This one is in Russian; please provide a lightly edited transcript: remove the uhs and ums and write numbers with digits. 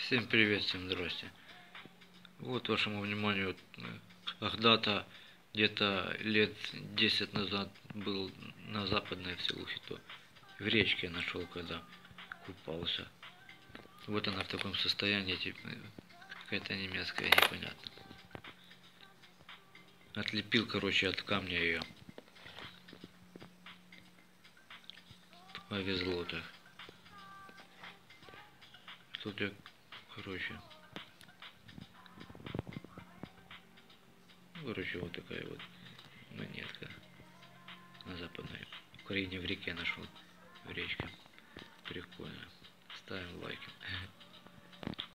Всем привет, всем здрасте. Вот вашему вниманию, когда-то где-то лет 10 назад был на западной Вселухе, то в речке нашел, когда купался. Вот она в таком состоянии, типа, какая-то немецкая, непонятно. Отлепил, короче, от камня ее. Повезло так. Тут я, короче, вот такая вот монетка на западной Украине, в реке нашел, в речке. Прикольно. Ставим лайки.